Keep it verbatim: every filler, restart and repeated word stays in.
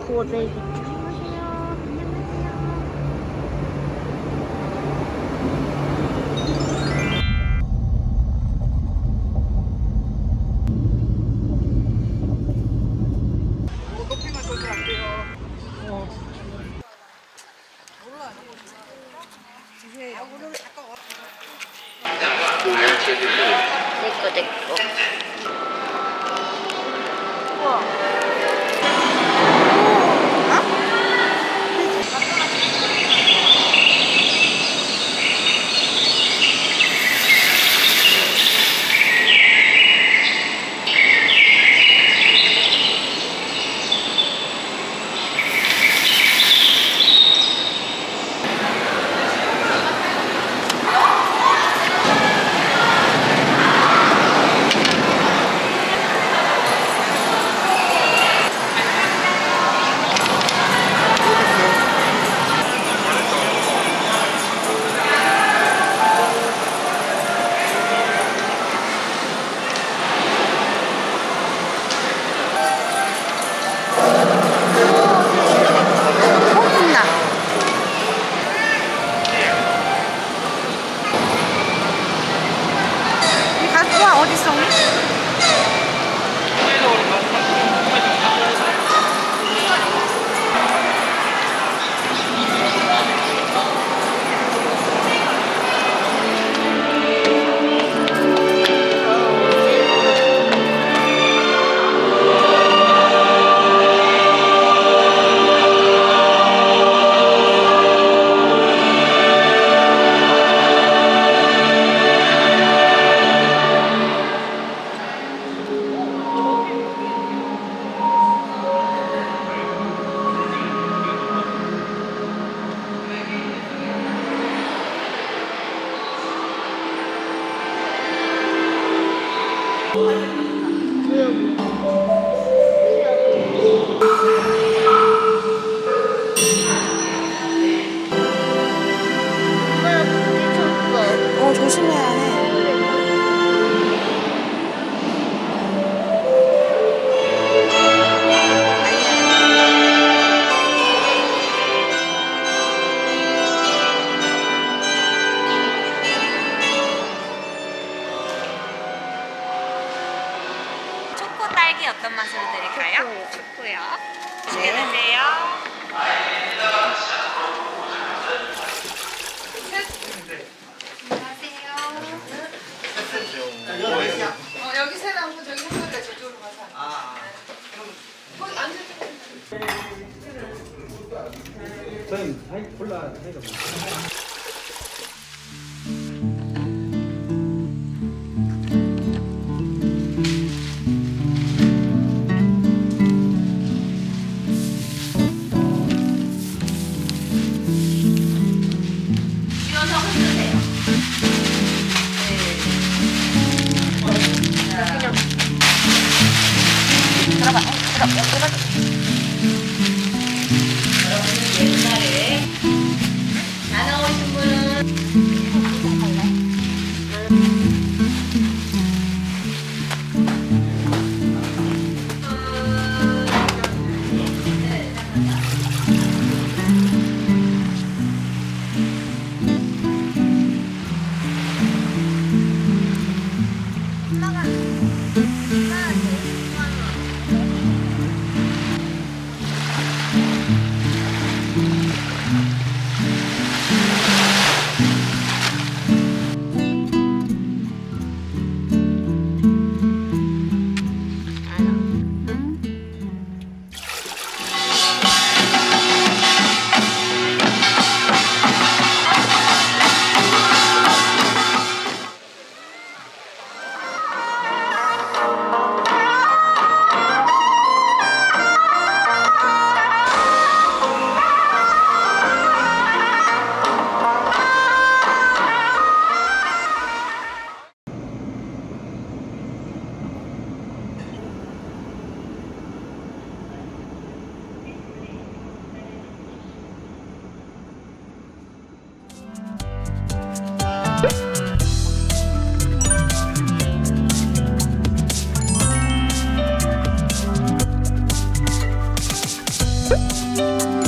고데기. 커피만 쏘면 안 돼요. 어. 몰라. 주세요. 오늘 잠깐 와. 내꺼 내꺼. 우와. 어, 조심해야 해. 초코 딸기 어떤 맛으로 드릴까요? 초코요. 맛있게 드세요. 어, 여기 새 나오고 저기 한가지가 저쪽으로 가서. 아. 거기 앉을 때. 저는 하이 콜라 하이가 이어서 흔드세요. 들어봐, 들어봐, 들어봐. 여러분은 옛날에 다 나오신 분은 네.